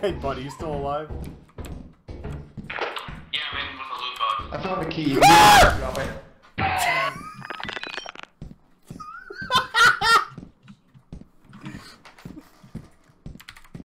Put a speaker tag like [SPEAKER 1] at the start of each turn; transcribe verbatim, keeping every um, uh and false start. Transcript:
[SPEAKER 1] Hey, buddy, you still alive?
[SPEAKER 2] Yeah, I'm in with a loot box.
[SPEAKER 3] I found a key.